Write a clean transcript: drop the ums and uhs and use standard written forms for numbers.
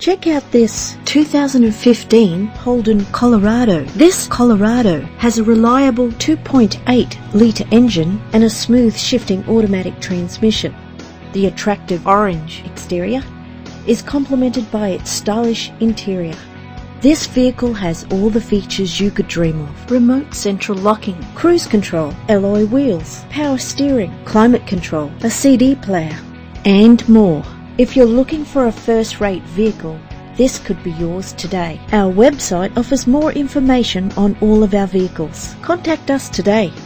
Check out this 2015 Holden Colorado. This Colorado has a reliable 2.8-litre engine and a smooth shifting automatic transmission. The attractive orange exterior is complemented by its stylish interior. This vehicle has all the features you could dream of: remote central locking, cruise control, alloy wheels, power steering, climate control, a CD player, and more. If you're looking for a first-rate vehicle, this could be yours today. Our website offers more information on all of our vehicles. Contact us today.